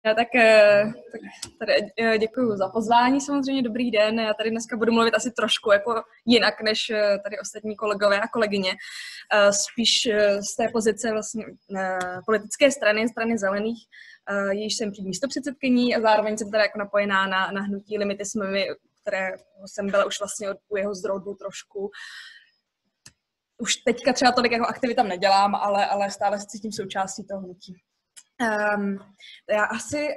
Já tak tady děkuji za pozvání, samozřejmě dobrý den. Já tady dneska budu mluvit asi trošku jako jinak než tady ostatní kolegové a kolegyně. Spíš z té pozice vlastně politické strany Zelených, jejíž jsem místopředsedkyní a zároveň jsem tady jako napojená na hnutí Limity Smlouvy, které jsem byla už vlastně u jeho zrodu trošku. Už teďka třeba tolik jako aktivitám nedělám, ale stále se cítím součástí toho hnutí. Já asi,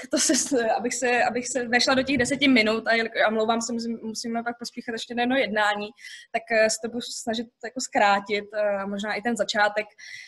abych se vešla do těch 10 minut a mlouvám se, musíme pak pospíchat ještě na jedno jednání, tak se to budu snažit jako zkrátit, možná i ten začátek,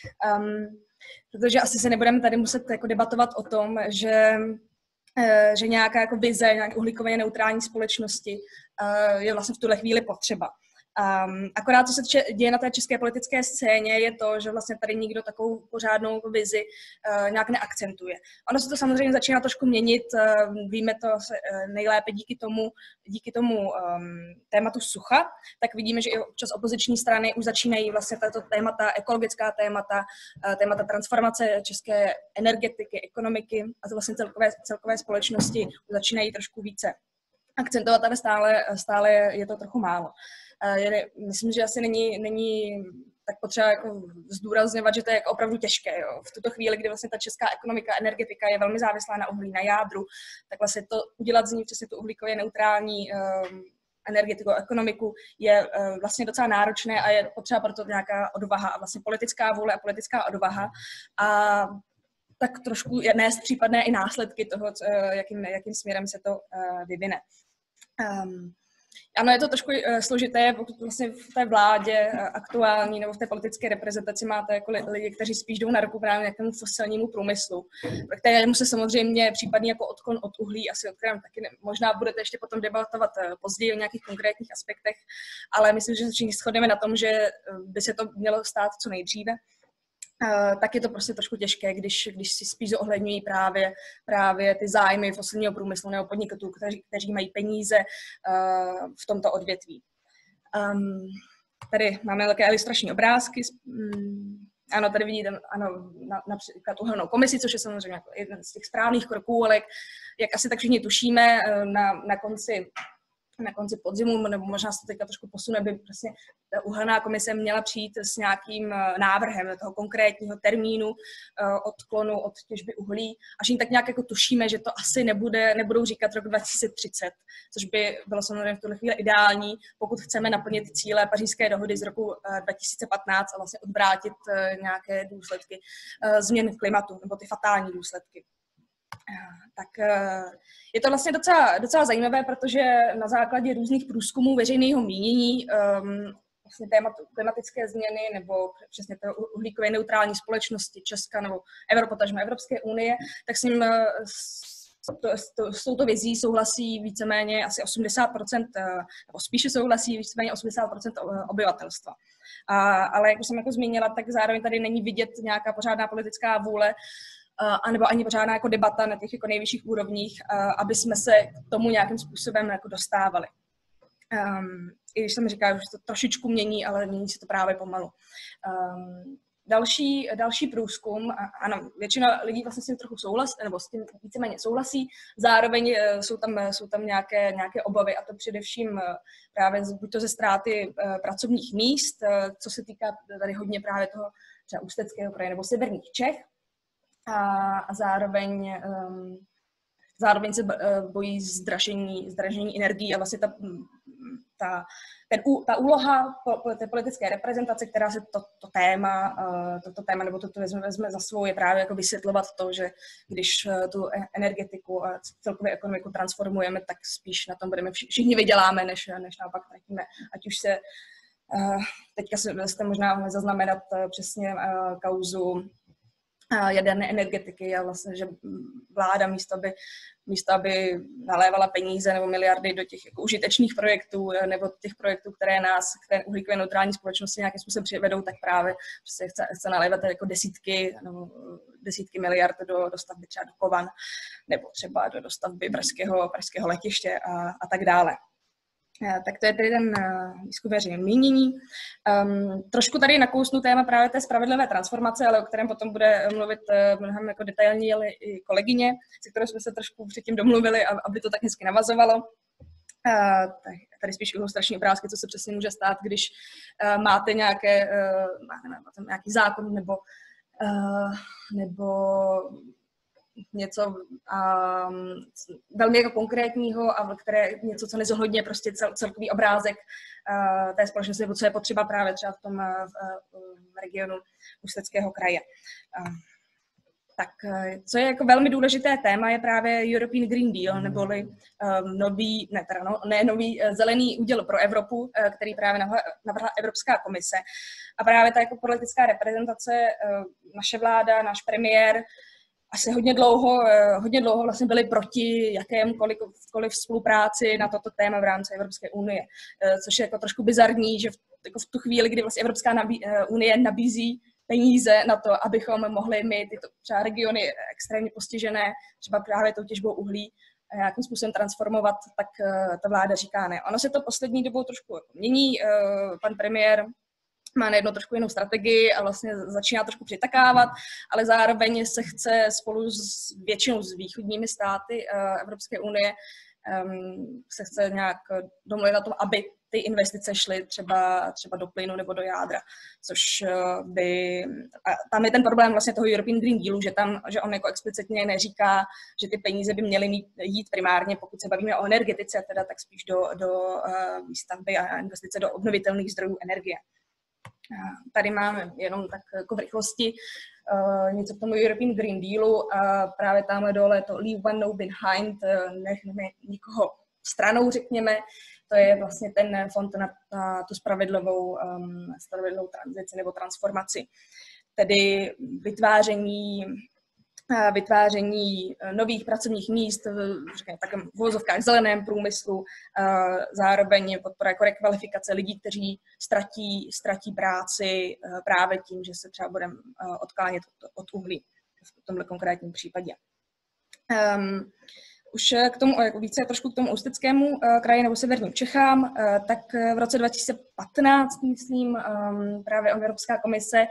protože asi se nebudeme tady muset jako debatovat o tom, že nějaká jako vize, nějaké uhlíkově neutrální společnosti je vlastně v tuhle chvíli potřeba. Akorát, co se děje na té české politické scéně, je to, že vlastně tady nikdo takovou pořádnou vizi nějak neakcentuje. Ono se to samozřejmě začíná trošku měnit, víme to nejlépe díky tomu tématu sucha, tak vidíme, že i občas opoziční strany už začínají vlastně tato témata, ekologická témata transformace české energetiky, ekonomiky a to vlastně celkové společnosti začínají trošku více akcentovat, ale stále je to trochu málo. Myslím, že asi není tak potřeba jako zdůrazňovat, že to je jako opravdu těžké. Jo. V tuto chvíli, kdy vlastně ta česká ekonomika, energetika je velmi závislá na uhlí, na jádru, tak vlastně to udělat z ní přesně tu uhlíkově neutrální energetiku, ekonomiku je vlastně docela náročné a je potřeba proto nějaká odvaha a vlastně politická vůle a politická odvaha a tak trošku nést případné i následky toho, jakým směrem se to vyvine. Ano, je to trošku složité, pokud vlastně v té vládě aktuální nebo v té politické reprezentaci máte jako lidi, kteří spíš jdou na ruku právě nějakému fosilnímu průmyslu, pro kterému se samozřejmě případně jako odklon od uhlí, asi o kterém taky možná budete ještě potom debatovat později o nějakých konkrétních aspektech, ale myslím, že se všichni shodneme na tom, že by se to mělo stát co nejdříve. Tak je to prostě trošku těžké, když si spíš zohledňují právě ty zájmy fosilního průmyslu nebo podnikatelů, kteří mají peníze v tomto odvětví. Tady máme také ilustrační obrázky. Ano, tady vidíte například uhelnou komisi, což je samozřejmě jako jeden z těch správných kroků, ale jak asi tak všichni tušíme, na konci podzimu, nebo možná se to teďka trošku posune, by prostě ta uhelná komise měla přijít s nějakým návrhem toho konkrétního termínu odklonu od těžby uhlí. Až jim tak nějak jako tušíme, že to asi nebudou říkat rok 2030, což by bylo samozřejmě v tuhle chvíli ideální, pokud chceme naplnit cíle Pařížské dohody z roku 2015 a vlastně odvrátit nějaké důsledky změn klimatu, nebo ty fatální důsledky. Tak je to vlastně docela zajímavé, protože na základě různých průzkumů veřejného mínění vlastně tématu klimatické změny nebo přesně té uhlíkově neutrální společnosti Česka nebo Evropské unie, tak s ním s touto vizí souhlasí víceméně asi 80%, nebo spíše souhlasí víceméně 80% obyvatelstva. Ale jak už jsem jako zmínila, tak zároveň tady není vidět nějaká pořádná politická vůle anebo ani pořádná jako debata na těch jako nejvyšších úrovních, aby jsme se k tomu nějakým způsobem jako dostávali. I když jsem říkala, že to trošičku mění, ale mění se to právě pomalu. Další průzkum, ano, většina lidí vlastně s tím trochu souhlasí, nebo s tím víceméně souhlasí, zároveň jsou tam nějaké obavy, a to především právě buď to ze ztráty pracovních míst, co se týká tady hodně právě toho třeba Ústeckého kraje nebo severních Čech, a zároveň se bojí zdražení energií a vlastně ta úloha té politické reprezentace, která se toto téma nebo toto vezme za svou, je právě jako vysvětlovat to, že když tu energetiku a celkově ekonomiku transformujeme, tak spíš na tom budeme všichni vyděláme, než naopak tratíme. Ať už se teďka jste možná mohli zaznamenat přesně kauzu jaderné energetiky a vlastně, že vláda místo aby nalévala peníze nebo miliardy do těch jako užitečných projektů nebo těch projektů, které k uhlíkové neutrální společnosti nějakým způsobem přivedou, tak právě chce nalévat jako desítky miliard do stavby třeba Dukovan nebo třeba do dostavby pražského letiště a tak dále. Tak to je tedy ten výzkum veřejného mínění. Trošku tady nakousnu téma právě té spravedlivé transformace, ale o kterém potom bude mluvit mnohem jako detailněji i kolegyně, se kterou jsme se trošku předtím domluvili, aby to tak hezky navazovalo. Tady spíš ilustrační obrázky, co se přesně může stát, když máte nějaký zákon nebo něco velmi jako konkrétního a něco, co nezohledně prostě celkový obrázek té společnosti, nebo co je potřeba právě třeba v tom regionu Ústeckého kraje. Tak co je jako velmi důležité téma, je právě European Green Deal, neboli nový zelený úděl pro Evropu, který právě navrhla Evropská komise. A právě ta jako politická reprezentace, naše vláda, náš premiér, asi hodně dlouho vlastně byli proti jakémkoliv spolupráci na toto téma v rámci Evropské unie, což je jako trošku bizarní, že v tu chvíli, kdy vlastně Evropská unie nabízí peníze na to, abychom mohli my tyto třeba regiony extrémně postižené, třeba právě tou těžbou uhlí, nějakým způsobem transformovat, tak ta vláda říká ne. Ono se to poslední dobou trošku mění, pan premiér má najednou trošku jinou strategii a vlastně začíná trošku přitakávat, ale zároveň se chce spolu s většinou z východními státy Evropské unie se chce nějak domluvit na tom, aby ty investice šly třeba do plynu nebo do jádra, což tam je ten problém vlastně toho European Green Dealu, že on jako explicitně neříká, že ty peníze by měly jít primárně, pokud se bavíme o energetice, teda tak spíš do výstavby a investice do obnovitelných zdrojů energie. Tady máme jenom tak jako v rychlosti něco k tomu European Green Dealu. Právě tamhle dole to Leave One No Behind, nechneme nikoho stranou, řekněme. To je vlastně ten fond na tu spravedlivou tranzici nebo transformaci. Tedy vytváření nových pracovních míst v takovém uvozovkách zeleném průmyslu, zároveň podpora jako rekvalifikace lidí, kteří ztratí práci právě tím, že se třeba budeme odklánět od uhlí v tomhle konkrétním případě. Už k tomu, více trošku k tomu Ústeckému kraji nebo severním Čechám, tak v roce 2015, myslím, právě Evropská komise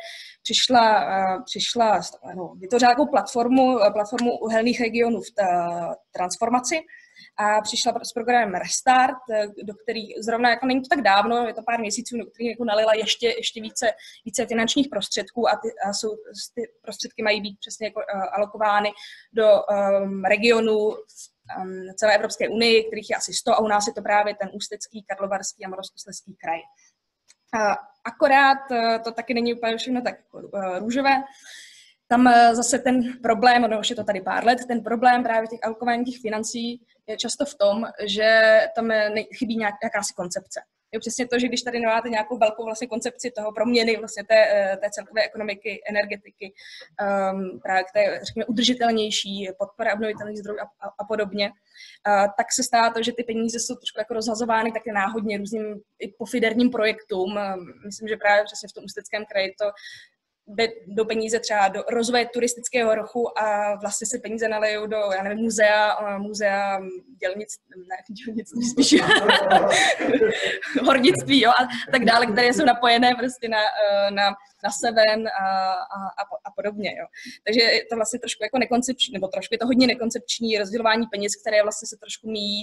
vytvořila takovou platformu uhelných regionů v transformaci a přišla s programem Restart, do kterých zrovna jako není to tak dávno, je to pár měsíců, do kterých jako nalila ještě více finančních prostředků a ty prostředky mají být přesně jako alokovány do regionů celé Evropské unii, kterých je asi 100 a u nás je to právě ten Ústecký, Karlovarský a Moravskoslezský kraj. Akorát to taky není úplně všechno tak růžové. Tam zase ten problém, ono už je to tady pár let, ten problém právě těch alokování těch financí je často v tom, že tam chybí jakási koncepce. Je přesně to, že když tady máte nějakou velkou vlastně koncepci toho proměny vlastně té celkové ekonomiky, energetiky, právě k té, řekněme, udržitelnější podpora obnovitelných zdrojů a podobně, tak se stává to, že ty peníze jsou trošku jako rozhazovány také náhodně různým i pofiderním projektům. Myslím, že právě přesně v tom Ústeckém kraji to do peníze třeba do rozvoje turistického ruchu a vlastně se peníze nalejou do, já nevím, muzea dělnictví spíš hornictví, jo, a tak dále, které jsou napojené prostě na seven a podobně, jo. Takže je to vlastně trošku jako nekoncepční, nebo trošku je to hodně nekoncepční rozdělování peněz, které vlastně se trošku míjí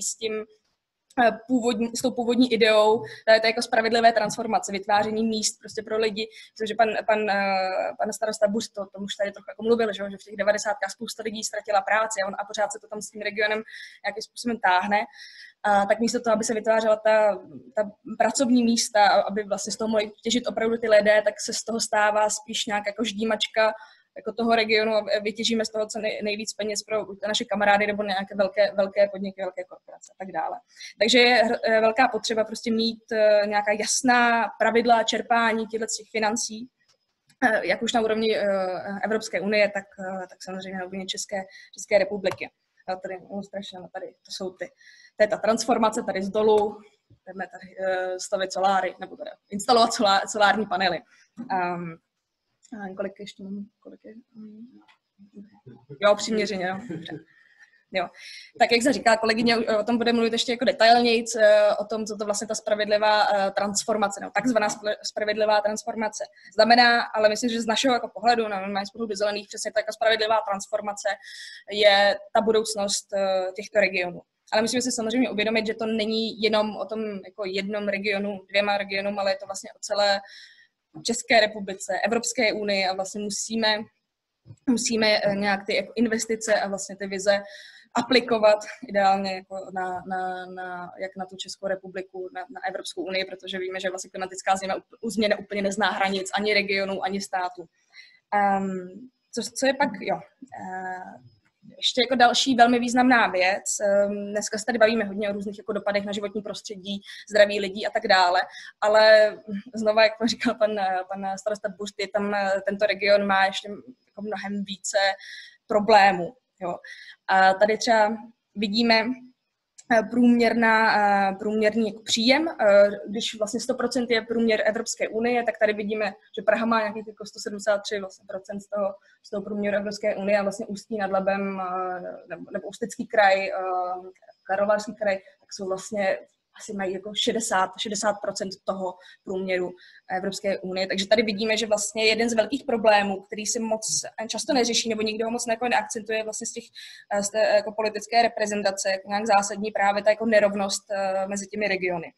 s tou původní ideou, to je jako spravedlivé transformace, vytváření míst prostě pro lidi, protože pan starosta Buř to už tady trochu jako mluvil, že v těch 90kách spousta lidí ztratila práci a pořád se to tam s tím regionem nějakým způsobem táhne. Tak místo toho, aby se vytvářela ta pracovní místa, aby vlastně z toho mohli těžit opravdu ty lidé, tak se z toho stává spíš nějak jako ždímačka jako toho regionu a vytěžíme z toho co nejvíc peněz pro naše kamarády nebo nějaké velké podniky, velké korporace a tak dále. Takže je velká potřeba prostě mít nějaká jasná pravidla čerpání těch financí, jak už na úrovni Evropské unie, tak samozřejmě na úrovni České republiky. Tady to je ta transformace tady z dolu, jdeme tady stavit soláry, nebo tady instalovat solární panely. Kolik je? Jo, přiměřeně, no. Jo. Tak jak se říká, kolegyně o tom bude mluvit ještě jako detailnějc, o tom, co to vlastně ta spravedlivá transformace, no, takzvaná spravedlivá transformace znamená, ale myslím, že z našeho jako pohledu, na z pohledu zelených, přesně tak spravedlivá transformace je ta budoucnost těchto regionů. Ale musíme si samozřejmě uvědomit, že to není jenom o tom jako jednom regionu, 2 regionům, ale je to vlastně o celé České republice, Evropské unii a vlastně musíme nějak ty jako investice a vlastně ty vize aplikovat ideálně jako jak na tu Českou republiku, na Evropskou unii, protože víme, že vlastně klimatická změna úplně nezná hranic ani regionů, ani států. Co je pak, ještě jako další velmi významná věc, dneska se tady bavíme hodně o různých jako dopadech na životní prostředí, zdraví lidí a tak dále, ale znova, jak říkal pan starosta Bust, je tam tento region má ještě jako mnohem více problémů. Jo. A tady třeba vidíme průměrný jako příjem, když vlastně 100% je průměr Evropské unie, tak tady vidíme, že Praha má nějakých jako 173% vlastně z toho průměru Evropské unie a vlastně Ústí nad Labem nebo Ústecký kraj, Karlovarský kraj, tak jsou vlastně asi mají jako 60% toho průměru Evropské unie. Takže tady vidíme, že vlastně jeden z velkých problémů, který se moc často neřeší, nebo nikdo ho moc neakcentuje vlastně z té jako politické reprezentace, jako nějak zásadní právě ta jako nerovnost mezi těmi regiony.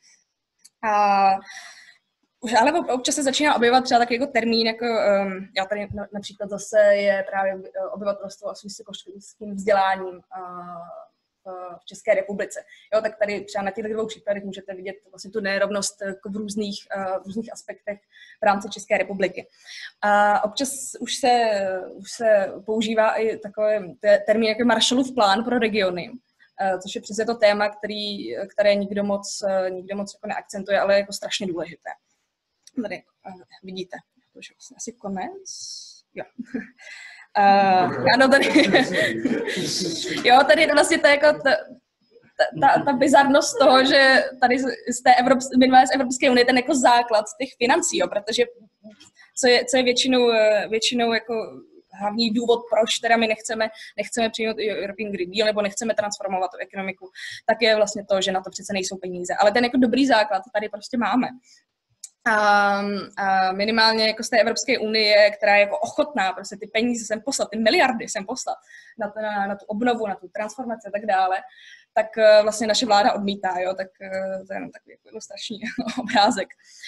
Ale občas se začíná objevovat třeba takový jako termín, jako já tady například zase je právě obyvatelstvo s vysokoškolským vzděláním v České republice. Jo, tak tady třeba na těchto 2 příkladech můžete vidět vlastně tu nerovnost v různých aspektech v rámci České republiky. A občas už se používá i takový termín jako Marshallův plán pro regiony, což je přesně to téma, které nikdo moc jako neakcentuje, ale je jako strašně důležité. Tady vidíte, to už vlastně asi konec. Jo. Ano, tady je vlastně ta bizarnost toho, že tady z Evropské unie ten jako základ těch financí, jo, protože co je většinou jako hlavní důvod, proč teda my nechceme přijmout European Green Deal nebo nechceme transformovat tu ekonomiku, tak je vlastně to, že na to přece nejsou peníze. Ale ten jako dobrý základ tady prostě máme. A minimálně jako z té Evropské unie, která je jako ochotná prostě ty peníze sem poslat, ty miliardy sem poslat na tu obnovu, na tu transformaci a tak dále, tak vlastně naše vláda odmítá, jo, tak to je jenom takový jako strašný obrázek.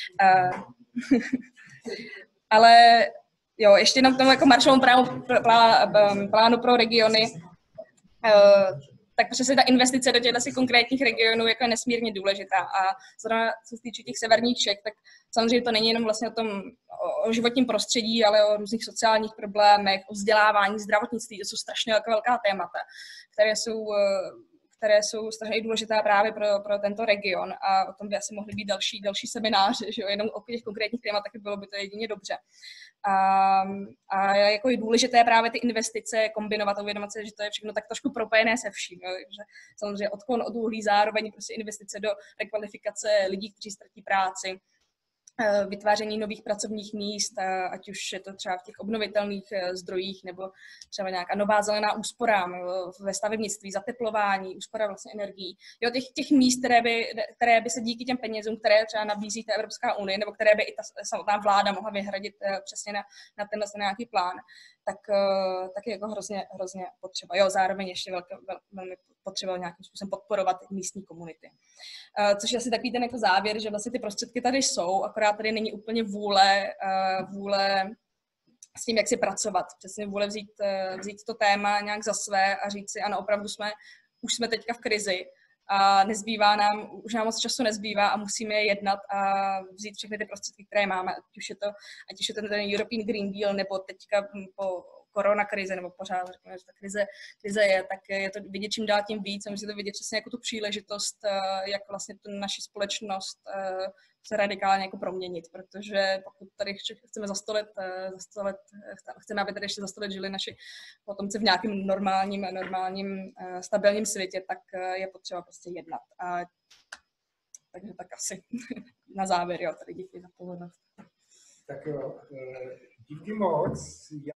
Ale jo, ještě jenom k tomu jako Marshallovu plánu pro regiony, tak přesně ta investice do těchto konkrétních regionů jako je nesmírně důležitá. A zrovna co se týče těch severních Čech, tak samozřejmě to není jenom vlastně o životním prostředí, ale o různých sociálních problémech, o vzdělávání, zdravotnictví, to jsou strašně velká témata, které jsou strašně důležitá právě pro tento region a o tom by asi mohly být další semináře, že jo? Jenom o těch konkrétních tématech bylo by to jedině dobře. A jako je důležité právě ty investice kombinovat a uvědomit se, že to je všechno tak trošku propojené se vším. Jo? Že samozřejmě odklon od uhlí, zároveň prostě investice do rekvalifikace lidí, kteří ztratí práci, vytváření nových pracovních míst, ať už je to třeba v těch obnovitelných zdrojích, nebo třeba nějaká nová zelená úspora ve stavebnictví, zateplování, úspora vlastně energií. Jo, těch míst, které by se díky těm penězům, které třeba nabízí ta Evropská unie, nebo které by i ta samotná vláda mohla vyhradit přesně na tenhle nějaký plán, tak je jako hrozně potřeba. Jo, zároveň ještě velmi potřeba nějakým způsobem podporovat místní komunity. Což je asi takový ten jako závěr, že vlastně ty prostředky tady jsou, akorát tady není úplně vůle s tím, jak si pracovat. Přesně vůle vzít to téma nějak za své a říct si, ano, opravdu už jsme teďka v krizi a už nám moc času nezbývá a musíme jednat a vzít všechny ty prostředky, které máme, ať už je to ten European Green Deal, nebo teďka po korona krize, nebo pořád řekněme, že ta krize je, tak je to vidět čím dál tím víc a musí to vidět přesně jako tu příležitost, jak vlastně tu naši společnost se radikálně jako proměnit, protože pokud tady chceme za 100 let, chceme, aby tady ještě za 100 let žili naši potomci v nějakém normálním stabilním světě, tak je potřeba prostě jednat. Takže tak asi na závěr, jo, tady díky za pozornost. Tak jo, díky moc.